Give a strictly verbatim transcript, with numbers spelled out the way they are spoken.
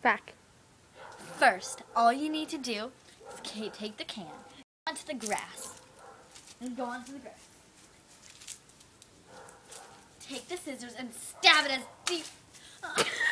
Back. First, all you need to do is take the can onto the grass. And go onto the grass. Take the scissors and stab it as deep.